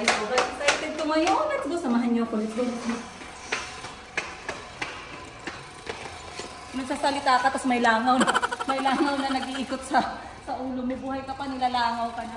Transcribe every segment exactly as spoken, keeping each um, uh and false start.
guys. Sobrang excited ko ngayon. Let's go. Samahan niyo ako. Let's go. Let's go. Nagsasalita ka, tapos may langaw na, may langaw na nag-iikot sa, sa ulo mo. Buhay ka pa, nilalangaw ka na.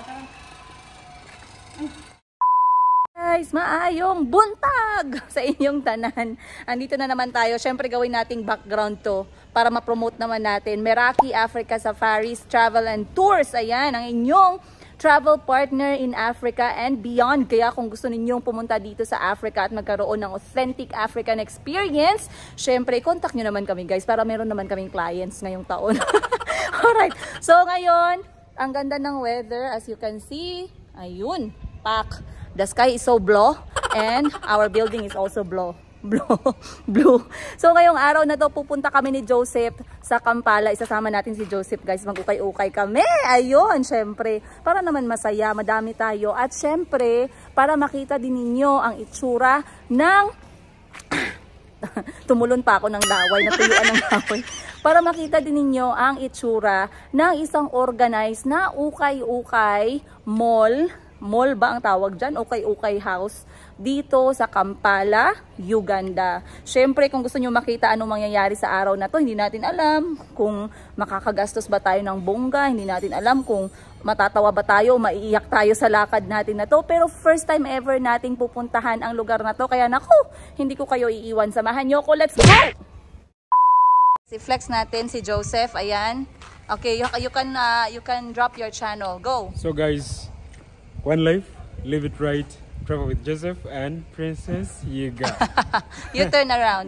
Guys, maayong buntag sa inyong tanan. Andito na naman tayo. Siyempre gawin nating background to para ma-promote naman natin. Meraki Africa Safaris Travel and Tours. Ayan, ang inyong travel partner in Africa and beyond. Kaya kung gusto ninyong pumunta dito sa Africa at magkaroon ng authentic African experience, syempre, contact nyo naman kami guys para meron naman kaming clients ngayong taon. Alright, so ngayon, ang ganda ng weather as you can see. Ayun, pak. The sky is so blue and our building is also blue. Blue. Blue. So ngayong araw na to pupunta kami ni Joseph sa Kampala. Isasama natin si Joseph guys. Mag-ukay-ukay kami. Ayun, syempre. Para naman masaya. Madami tayo. At syempre, para makita din ninyo ang itsura ng... Tumulon pa ako ng daway. Natuyuan ng daway. Para makita din ninyo ang itsura ng isang organized na ukay-ukay mall. Mall ba ang tawag dyan? Ukay-ukay house. Dito sa Kampala, Uganda. Syempre, kung gusto nyo makita anong mangyayari sa araw na to, hindi natin alam kung makakagastos ba tayo ng bongga, hindi natin alam kung matatawa ba tayo, maiiyak tayo sa lakad natin na to. Pero first time ever nating pupuntahan ang lugar na to. Kaya naku, hindi ko kayo iiwan. Samahan nyo ko. Let's go! Si flex natin, si Joseph. Ayan. Okay, you, you, can, uh, you can drop your channel. Go! So guys, one life, live it right. Travel with Joseph and Princess Yiga. You turn around.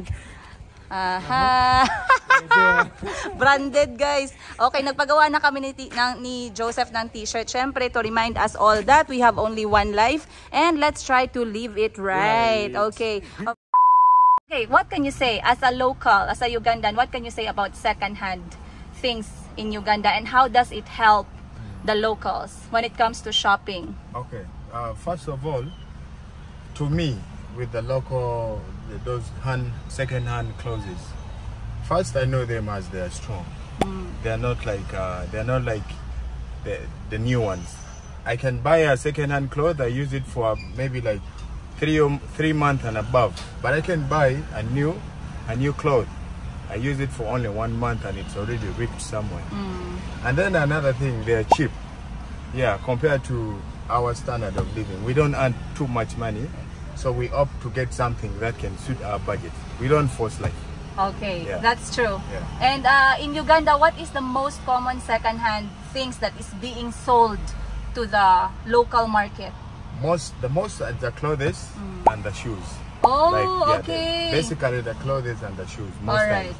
Aha. Uh-huh. Branded guys. Okay, nagpagawa na kami ni, ng, ni Joseph ng t-shirt. Syempre, to remind us all that we have only one life and let's try to live it right. Right. Okay. Okay, what can you say as a local, as a Ugandan, what can you say about second-hand things in Uganda and how does it help the locals when it comes to shopping? Okay. Uh, first of all, to me, with the local, those hand, second-hand clothes, first I know them as they're strong. Mm. They're not like uh, they're not like the the new ones. I can buy a second-hand clothes. I use it for maybe like three three months and above. But I can buy a new a new cloth. I use it for only one month and it's already ripped somewhere. Mm. And then another thing, they're cheap. Yeah, compared to our standard of living, we don't earn too much money. So we opt to get something that can suit our budget. We don't force life. Okay, yeah. That's true. Yeah. And uh, in Uganda, what is the most common second-hand things that is being sold to the local market? Most, the most are the clothes mm. and the shoes. Oh, like, yeah, okay. The, basically the clothes and the shoes. Most Alright.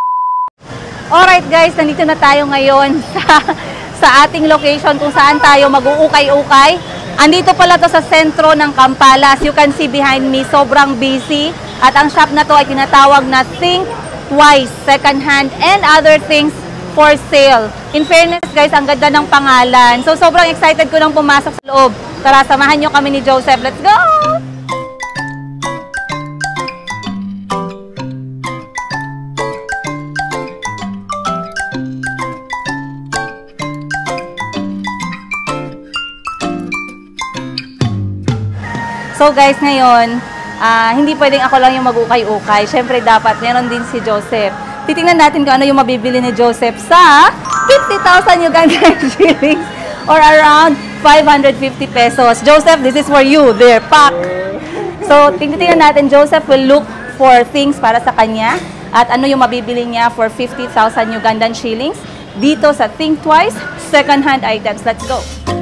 Alright guys, nandito na tayo ngayon sa, sa ating location kung saan tayo mag-uukay-ukay. Andito pala to sa sentro ng Kampala. As you can see behind me, sobrang busy. At ang shop na to ay tinatawag na Think Twice, second hand, and other things for sale. In fairness guys, ang ganda ng pangalan. So sobrang excited ko nang pumasok sa loob. Tara, samahan nyo kami ni Joseph. Let's go! So guys, ngayon, uh, hindi pwedeng ako lang yung mag-ukay-ukay. Siyempre dapat meron din si Joseph. Titingnan natin kung ano yung mabibili ni Joseph sa fifty thousand Ugandan shillings or around five hundred fifty pesos. Joseph, this is for you. There, pack. So, tingnan natin, Joseph will look for things para sa kanya at ano yung mabibili niya for fifty thousand Ugandan shillings dito sa Think Twice, second-hand items. Let's go.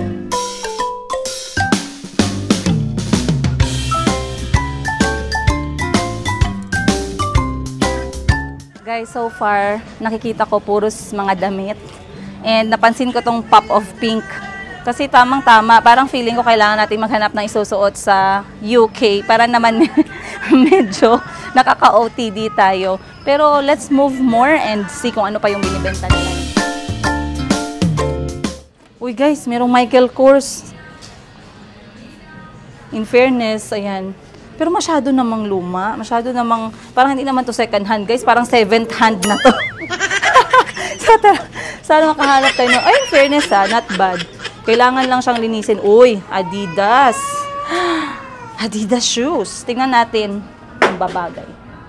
Guys, so far, nakikita ko puros mga damit. And napansin ko tong pop of pink. Kasi tamang-tama, parang feeling ko kailangan natin maghanap ng isusuot sa U K. Para naman medyo nakaka-O T D tayo. Pero let's move more and see kung ano pa yung binibenta nila. Uy guys, merong Michael Kors. In fairness, ayan. Pero masyado namang luma, masyado namang, parang hindi naman to second hand guys, parang seventh hand na to. So, tara, sana makahanap tayo. Ay, in fairness ha, not bad. Kailangan lang siyang linisin. Uy, Adidas. Adidas shoes. Tingnan natin ang babagay.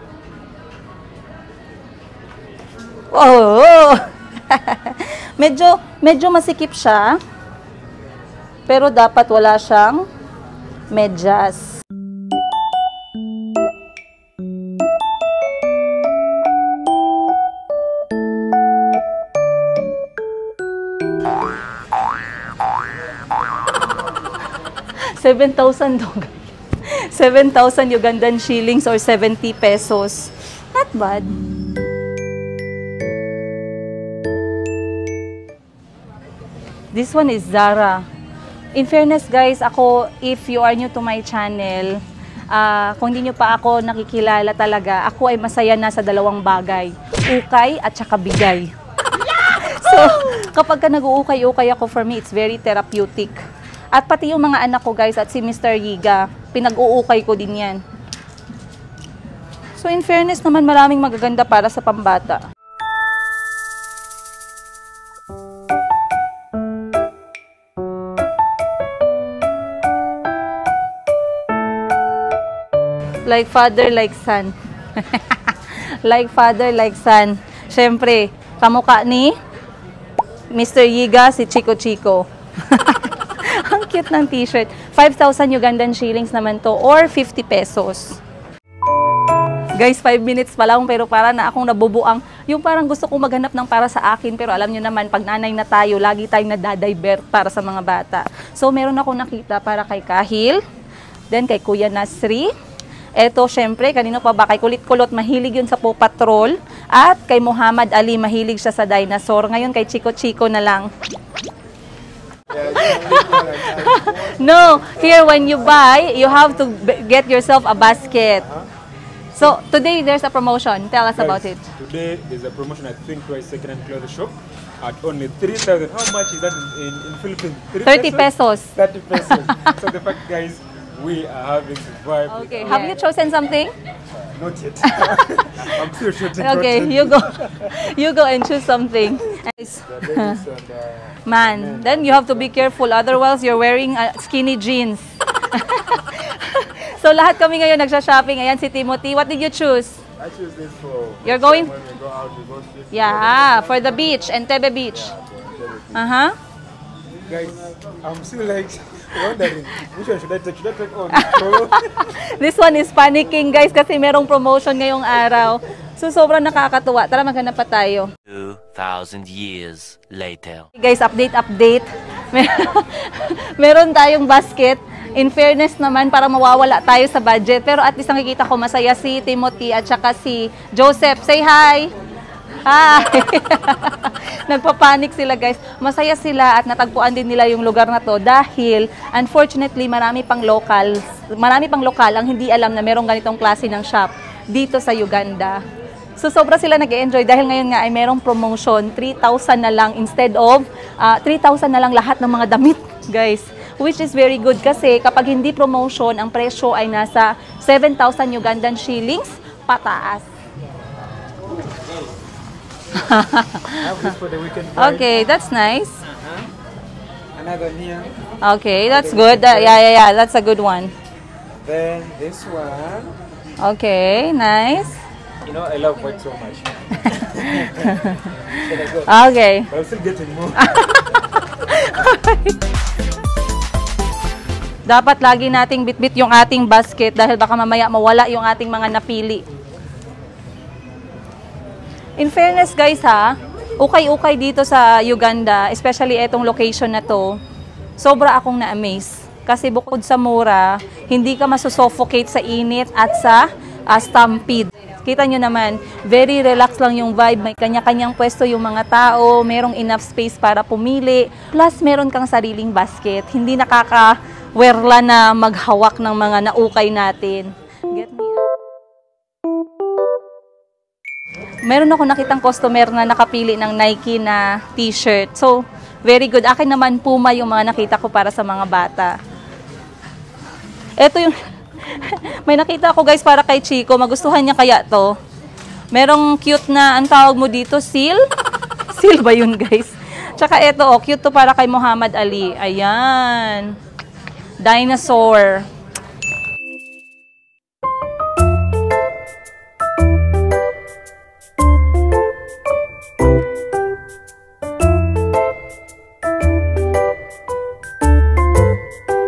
Oh! medyo, medyo masikip siya. Pero dapat wala siyang medyas. seven thousand seven thousand Ugandan shillings or seventy pesos. Not bad. This one is Zara. In fairness guys, ako, if you are new to my channel, uh, kung hindi nyo pa ako nakikilala talaga, ako ay masaya na sa dalawang bagay. Ukay at saka bigay. So, kapag ka nag-uukay-ukay ako, for me, it's very therapeutic. At pati yung mga anak ko guys at si Mister Yiga, pinag-uukay ko din yan. So in fairness naman, maraming magaganda para sa pambata. Like father, like son. Like father, like son. Siyempre, kamukha ni Mister Yiga, si Chico Chico. Ang cute ng t-shirt. five thousand Ugandan shillings naman to or fifty pesos. Guys, five minutes pa lang pero para na akong nabubuang. Yung parang gusto kong maghanap ng para sa akin pero alam nyo naman, pag nanay na tayo, lagi tayong nadadivert para sa mga bata. So, meron akong nakita para kay Kahil, then kay Kuya Nasri. Eto, syempre, kanino pa ba? Kay Kulit-Kulot, mahilig yun sa Paw Patrol. At kay Muhammad Ali, mahilig siya sa dinosaur. Ngayon, kay Chico Chico na lang. No, here when you buy, you have to get yourself a basket. So today there's a promotion. Tell us Guys, about it. Today there's a promotion at Think Twice second-hand clothes shop at only three thousand. How much is that in, in, in Philippines? thirty pesos. thirty pesos. So the fact, guys, we are having to vibe. Okay, have you chosen something? Not yet. I'm still shooting. Okay, content. you go. You go and choose something. Nice. Man, then you have to be careful. Otherwise, you're wearing uh, skinny jeans. So lahat kami ngayon nagsha-shopping. Ayan si Timothy. What did you choose? I choose this for You're going? when we go out, we go to Yeah, for the beach, Entebbe Beach. Uh-huh. Guys, I'm still like wondering which one should I take? Should I take on? This one is panicking guys kasi merong promotion ngayong araw. So sobrang nakakatuwa. Tara, maghanap pa tayo. two thousand years later. Guys, update, update. Mer- Meron tayong basket. In fairness naman, para mawawala tayo sa budget. Pero at least nakikita ko masaya si Timothy at saka si Joseph. Say hi! Hi! Nagpapanik sila guys. Masaya sila at natagpuan din nila yung lugar na to dahil unfortunately marami pang local, marami pang lokal ang hindi alam na merong ganitong klase ng shop dito sa Uganda. So sobra sila nag-enjoy dahil ngayon nga ay merong promotion, three thousand na lang instead of uh, three thousand na lang lahat ng mga damit, guys. Which is very good kasi kapag hindi promotion, ang presyo ay nasa seven thousand Ugandan shillings pataas. Okay, that's nice. Uh-huh. Another here. Okay, that's good. That, yeah, yeah, yeah, that's a good one. Then this one. Okay, nice. You know, I love white so much. Okay. I'm still getting more. Dapat lagi nating bitbit yung ating basket dahil baka mamaya mawala yung ating mga napili. In fairness guys ha, ukay-ukay dito sa Uganda, especially etong location na to, sobra akong na-amaze. Kasi bukod sa mura, hindi ka masusuffocate sa init at sa uh, stampede. Kita nyo naman, very relax lang yung vibe. May kanya-kanyang pwesto yung mga tao, merong enough space para pumili. Plus, meron kang sariling basket. Hindi nakaka-werla na maghawak ng mga naukay natin. Get me out. Meron ako nakitang customer na nakapili ng Nike na t-shirt. So, very good. Akin naman Puma yung mga nakita ko para sa mga bata. Ito yung... May nakita ako guys para kay Chico. Magustuhan niya kaya to. Merong cute na, ang tawag mo dito, seal? Seal ba yun guys? Tsaka ito, oh, cute to para kay Muhammad Ali. Ayan. Dinosaur.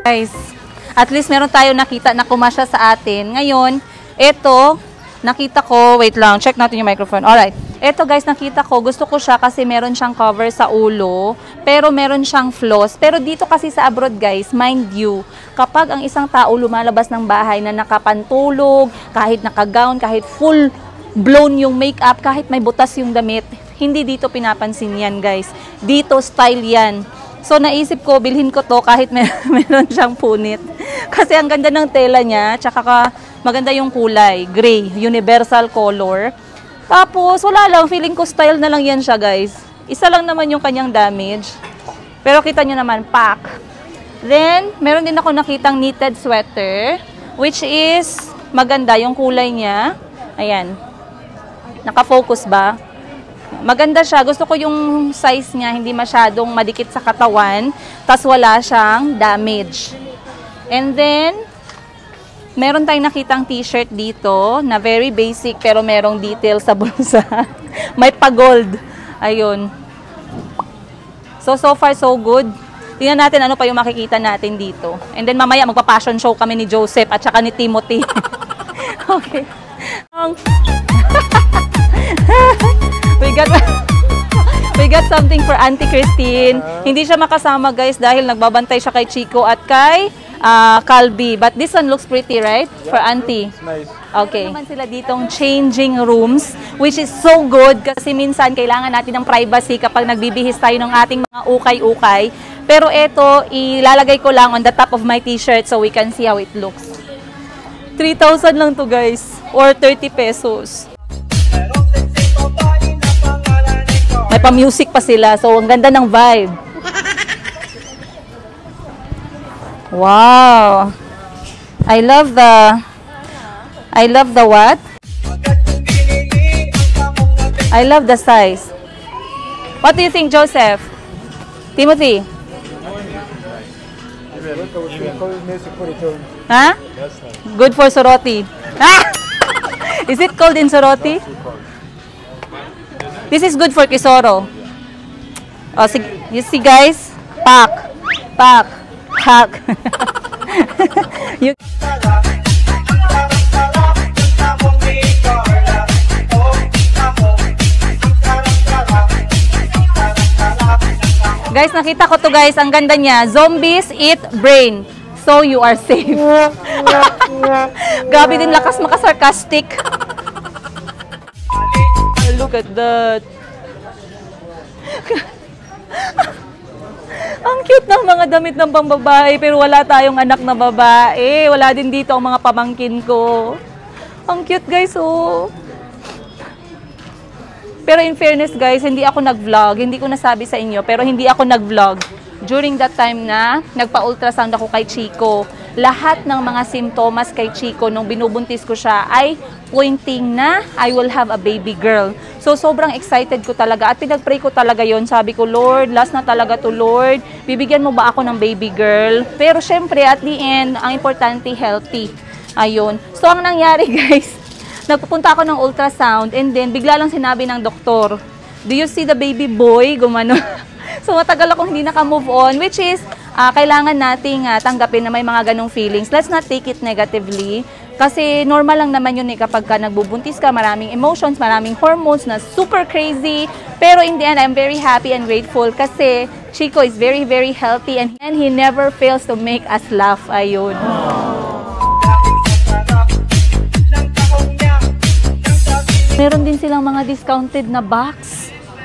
Guys, at least meron tayo nakita na kumasya sa atin. Ngayon, ito, nakita ko, wait lang, check natin yung microphone. Alright, ito guys, nakita ko, gusto ko siya kasi meron siyang cover sa ulo, pero meron siyang floss. Pero dito kasi sa abroad guys, mind you, kapag ang isang tao lumalabas ng bahay na nakapantulog, kahit nakagown, kahit full blown yung makeup, kahit may butas yung damit, hindi dito pinapansin yan guys. Dito style yan. So, naisip ko, bilhin ko to kahit may, meron siyang punit. Kasi ang ganda ng tela niya, tsaka ka, maganda yung kulay, gray, universal color. Tapos, wala lang, feeling ko style na lang yan siya, guys. Isa lang naman yung kanyang damage. Pero kita nyo naman, pack. Then, meron din ako nakitang knitted sweater, which is maganda yung kulay niya. Ayan. Naka-focus ba? Maganda siya. Gusto ko yung size niya, hindi masyadong madikit sa katawan, tas wala siyang damage. And then, meron tayong nakitang t-shirt dito na very basic pero merong detail sa bulsa. May pa-gold. Ayun. So, so far so good. Tingnan natin ano pa yung makikita natin dito. And then mamaya magpa-fashion show kami ni Joseph at saka ni Timothy. Okay. We got we got something for Auntie Christine. Hindi siya makasama guys dahil nagbabantay siya kay Chico at kay uh, Calby. But this one looks pretty, right? For Auntie. Nice. Okay. Naman sila ditong changing rooms, which is so good kasi minsan kailangan natin ng privacy kapag nagbibihis tayo ng ating mga ukay-ukay. Pero ito, ilalagay ko lang on the top of my t-shirt so we can see how it looks. three thousand lang to guys, or thirty pesos. May pa-music pa sila, so ang ganda ng vibe. Wow! I love the... I love the what? I love the size. What do you think, Joseph? Timothy? Huh? Good for Soroti. Ah! Is it cold in Soroti? This is good for Kisoro. Oh, see, you see guys? Pack. Pack. Pack. You Guys, nakita ko to guys. Ang ganda niya. Zombies eat brain. So you are safe. Gabi din lakas makasarcastic. Look at that. Ang cute ng mga damit ng pambabae, pero wala tayong anak na babae. Wala din dito ang mga pamangkin ko. Ang cute guys, oh. Pero in fairness guys, hindi ako nag-vlog. Hindi ko nasabi sa inyo, pero hindi ako nag-vlog. During that time na nagpa-ultrasound ako kay Chico, lahat ng mga simptomas kay Chico nung binubuntis ko siya ay pointing na I will have a baby girl. So, sobrang excited ko talaga at pinag-pray ko talaga yon. Sabi ko, Lord, last na talaga to, Lord. Bibigyan mo ba ako ng baby girl? Pero syempre, at the end, ang importante, healthy. Ayun. So, ang nangyari guys, nagpupunta ako ng ultrasound and then bigla lang sinabi ng doktor, do you see the baby boy? Gumano. So, matagal akong hindi naka-move on, which is, uh, kailangan nating uh, tanggapin na may mga ganong feelings. Let's not take it negatively. Kasi normal lang naman yun eh kapag ka nagbubuntis ka, maraming emotions, maraming hormones na super crazy. Pero in the end, I'm very happy and grateful kasi Chico is very, very healthy and, and he never fails to make us laugh. Ayun. Meron din silang mga discounted na box.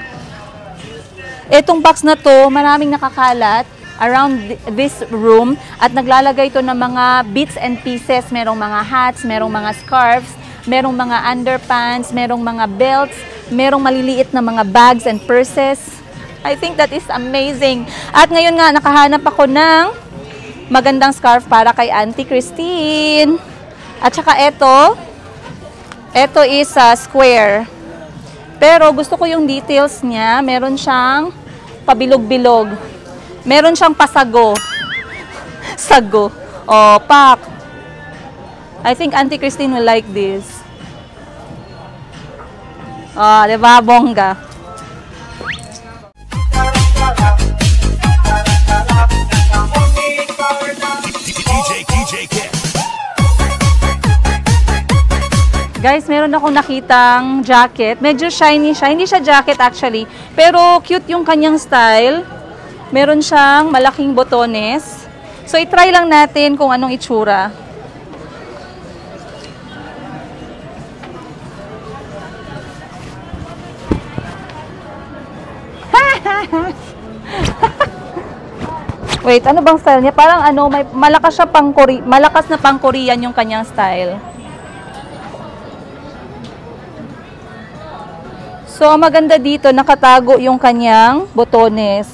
Etong box na to, maraming nakakalat around this room at naglalagay ito ng mga bits and pieces. Merong mga hats, merong mga scarves, merong mga underpants, merong mga belts, merong maliliit na mga bags and purses. I think that is amazing. At ngayon nga, nakahanap ako ng magandang scarf para kay Auntie Christine. At saka ito, ito is uh, square. Pero gusto ko yung details niya. Meron siyang pabilog-bilog. Meron siyang pasago. Sago. O, pak. I think Auntie Christine will like this. O, diba? Bongga. Guys, meron akong nakitang jacket. Medyo shiny siya. Hindi siya jacket actually. Pero cute yung kanyang style. Meron siyang malaking botones. So, itry lang natin kung anong itsura. Wait, ano bang style niya? Parang ano, may malakas siya pang Korean, malakas na pang Korean yung kanyang style. So, ang maganda dito, nakatago yung kanyang botones.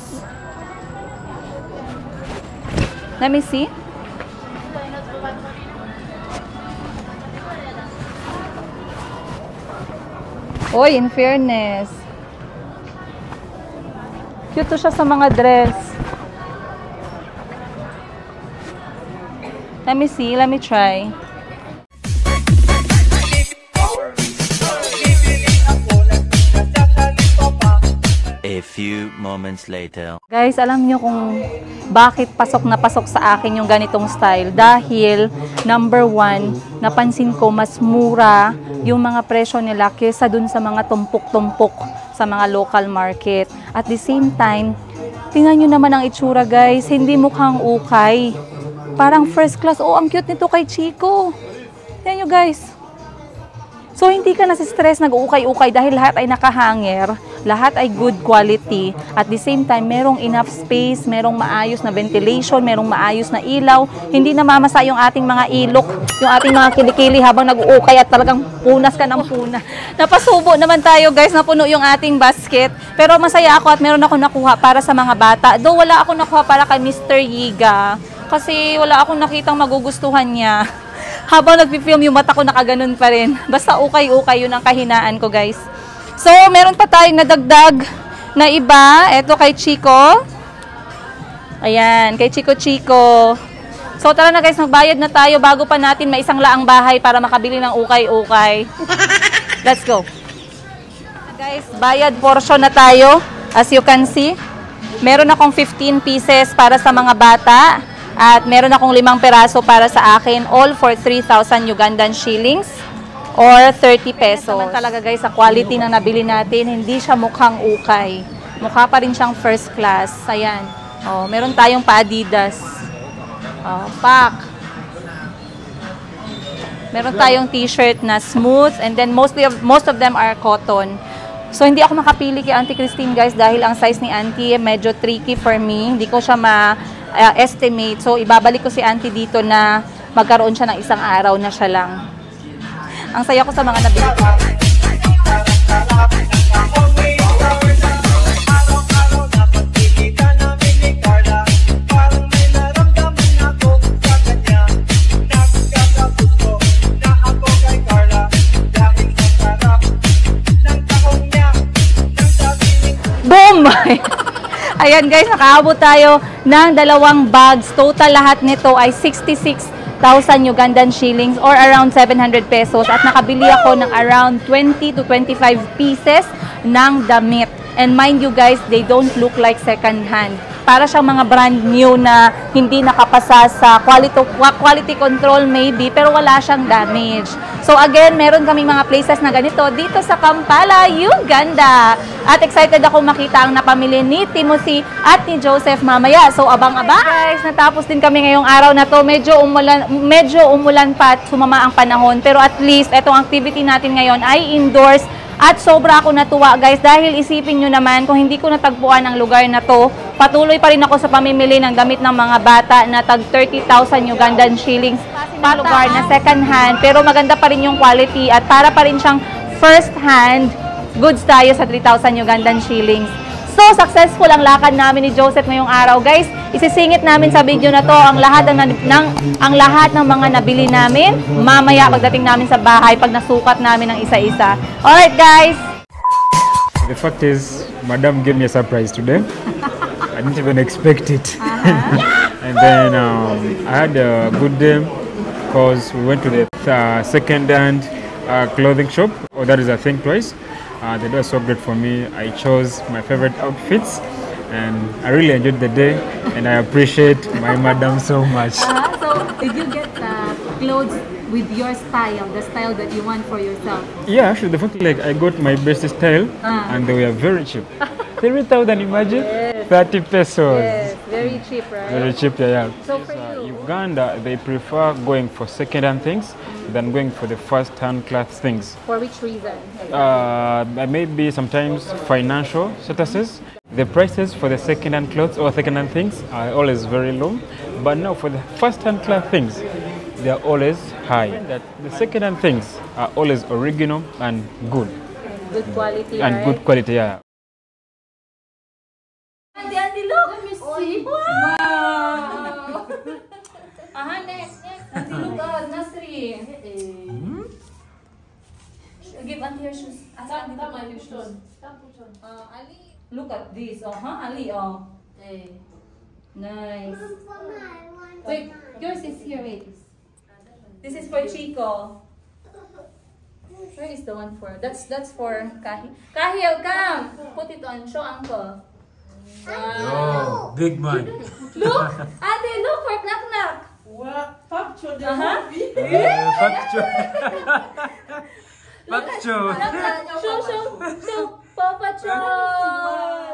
Let me see. Oy, in fairness. Cute to siya sa mga dress. Let me see, let me try. A few moments later. Guys, alam niyo kung bakit pasok na pasok sa akin yung ganitong style? Dahil, number one, napansin ko mas mura yung mga presyo nila kesa dun sa mga tumpok-tumpok sa mga local market. At the same time, tingnan nyo naman ang itsura guys, hindi mukhang ukay. Parang first class. Oh, ang cute nito kay Chico. Tingnan nyo guys. So, hindi ka nasi-stress nag-ukay-ukay dahil lahat ay nakahanger. Lahat ay good quality. At the same time, merong enough space, merong maayos na ventilation, merong maayos na ilaw. Hindi namamasa yung ating mga ilok, yung ating mga kilikili habang nag-uukay at talagang punas ka ng puna. Napasubo naman tayo guys, napuno yung ating basket. Pero masaya ako at meron ako nakuha para sa mga bata. Though wala ako nakuha para kay Mister Yiga. Kasi wala akong nakitang magugustuhan niya. Habang nag-film yung mata ko nakaganon pa rin. Basta ukay-ukay yun ang kahinaan ko guys. So, meron pa tayong nadagdag na iba. Ito kay Chico. Ayan, kay Chico Chico. So, tara na guys, magbayad na tayo bago pa natin may isang laang bahay para makabili ng ukay-ukay. Let's go. Guys, bayad portion na tayo. As you can see, meron akong fifteen pieces para sa mga bata. At meron akong limang peraso para sa akin, all for three thousand Ugandan shillings or thirty pesos. Naman talaga guys, sa quality na nabili natin, hindi siya mukhang ukay. Mukha pa rin siyang first class. Ayan. Oh, meron tayong pa-Adidas. Oh, pack. Meron tayong t-shirt na smooth and then mostly of, most of them are cotton. So, hindi ako makapili kay Auntie Christine guys dahil ang size ni Auntie medyo tricky for me. Hindi ko siya ma-estimate. Uh, so, ibabalik ko si Auntie dito na magkaroon siya ng isang araw na siya lang. Ang saya ko sa mga nabili ko. Boom! Ayan guys, nakaabot tayo ng dalawang bags. Total lahat nito ay sixty-six thousand Ugandan shillings or around seven hundred pesos. At nakabili ako ng around twenty to twenty-five pieces ng damit. And mind you guys, they don't look like second hand. Para siyang mga brand new na hindi nakapasa sa quality, quality control maybe, pero wala siyang damage. So again, meron kaming mga places na ganito dito sa Kampala, Uganda. At excited ako makita ang napamili ni Timothy at ni Joseph mamaya. So abang-abang. Guys, natapos din kami ngayong araw na to. Medyo umulan, medyo umulan pa at sumama ang panahon. Pero at least, itong activity natin ngayon ay indoors. At sobra ako natuwa guys dahil isipin nyo naman kung hindi ko natagpuan ang lugar na to, patuloy pa rin ako sa pamimili ng damit ng mga bata na tag thirty thousand Ugandan shillings pa lugar na second hand pero maganda pa rin yung quality at para pa rin siyang first hand goods tayo sa three thousand Ugandan shillings. So, successful ang lakad namin ni Joseph ngayong araw. Guys, isisingit namin sa video na to ang lahat ng, ng, ang lahat ng mga nabili namin mamaya pagdating namin sa bahay pag nasukat namin ng isa-isa. Alright, guys! The fact is, Madam gave me a surprise today. I didn't even expect it. Uh-huh. And then um, I had a good day because we went to the uh, second-hand uh, clothing shop. Oh, that is a thing twice. Uh, they were so great for me. I chose my favorite outfits and I really enjoyed the day and I appreciate my madam so much. Uh, so, did you get uh, clothes with your style, the style that you want for yourself? Yeah, actually, the fact like I got my best style, Ah. and they were very cheap. Three thousand, imagine. Yes. Thirty pesos. Yes, very cheap, right? Very cheap, yeah. yeah. So for Uh, you, Uganda, they prefer going for second-hand things than going for the first-hand class things. for which reason? Uh, maybe sometimes financial statuses. The prices for the second-hand clothes or second-hand things are always very low, but now for the first-hand class things, they are always high. That the second-hand things are always original and good, Good quality, and right? good quality. Yeah. Auntie, auntie, look! Let me see. Wow! Aha, next, next. Auntie, look out, Nasri. Give auntie her shoes. Ask auntie to put your shoes. Uh, Ali, look at this. Oh, huh, Ali? Oh. Nice. Wait, yours is here. Wait. This is for Chico. Where is the one for? That's that's for Kahi. Kahi, come. Put it on. Show uncle. Wow. Big man. Look, ate, look for knock knock. What? Facture the Uh-huh. movie? Facture. Facture. Knock knock. Show, show, show. Paw Patrol.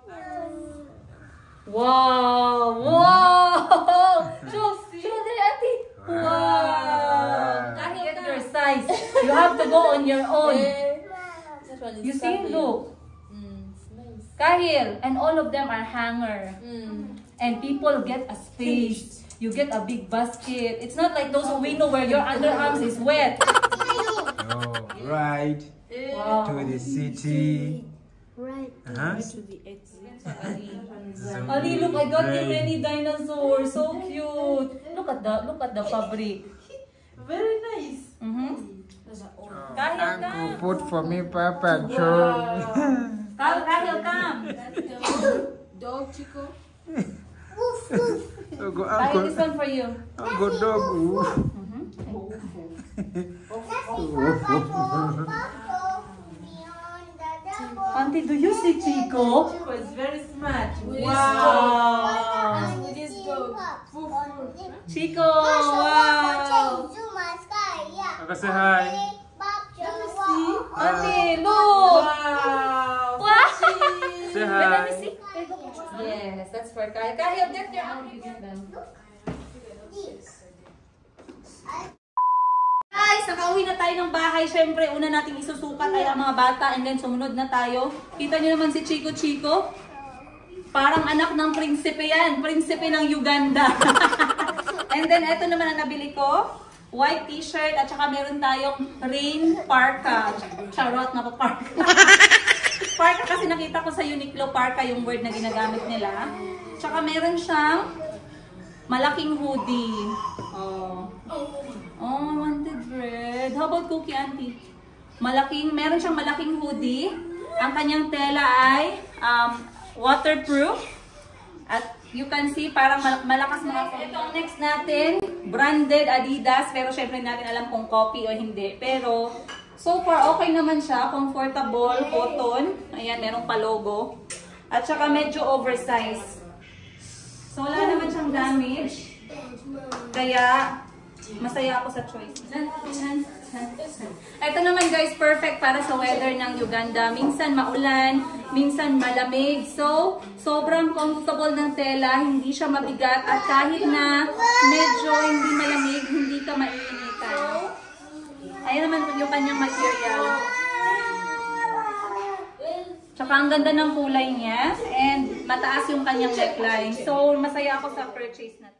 Wow, wow. Show, show there, ate. Wow. Kahi, get your size. You have to go on your own. This one is You see, something. look. Mm, it's nice. Kahil, and all of them are hanger. Mm. And people get a space. You get a big basket. It's not like those window where your underarms is wet. Oh, right Wow. to the city. Right. Uh-huh. To the exit. Ali, look, I got you many dinosaurs. So cute. Look at the look at the fabric. Very nice. Mm-hmm. Kahil, Uncle, come. put for me, Papa Joe. Kahil, Kahil, come. Dog Chico. Uncle, Kahil, this uncle, one for you. uncle dog. Auntie, do you see Chico? Chico is very smart. Wow. With his dog. Foo foo. Chico, wow. Uncle, say hi. Auntie, look. Wow. Wow. Say Wait, let me hi. see. Yes, that's for Kahil. Kahil, get your auntie, get them. Guys, nakauwi na tayo ng bahay. Siyempre, una nating isusukat ay ang mga bata and then sumunod na tayo. Kita niyo naman si Chico Chico. Parang anak ng prinsipe yan. Prinsipe ng Uganda. And then, eto naman ang nabili ko. White t-shirt at saka meron tayong rain parka. Charot na pa parka. Parka kasi nakita ko sa Uniqlo parka yung word na ginagamit nila. Tsaka meron siyang malaking hoodie. Oh. Oh, I wanted red. How about cookie, auntie? Malaking, meron siyang malaking hoodie. Ang kanyang tela ay um, waterproof. At you can see, parang mal malakas mga. Ito ang next natin. Branded Adidas. Pero syempre natin alam kung copy o hindi. Pero so far, okay naman siya. Comfortable, cotton. Ayan, merong pa logo. At saka medyo oversized. So wala naman siyang damage. Kaya masaya ako sa choice. Ito naman guys, perfect para sa weather ng Uganda. Minsan maulan, minsan malamig. So, sobrang comfortable ng tela, hindi siya mabigat. At kahit na medyo hindi malamig, hindi ka maiinitan. Ayan naman yung kanyang material. Tsaka ang ganda ng kulay niya. And mataas yung kanyang neckline. So, masaya ako sa purchase na.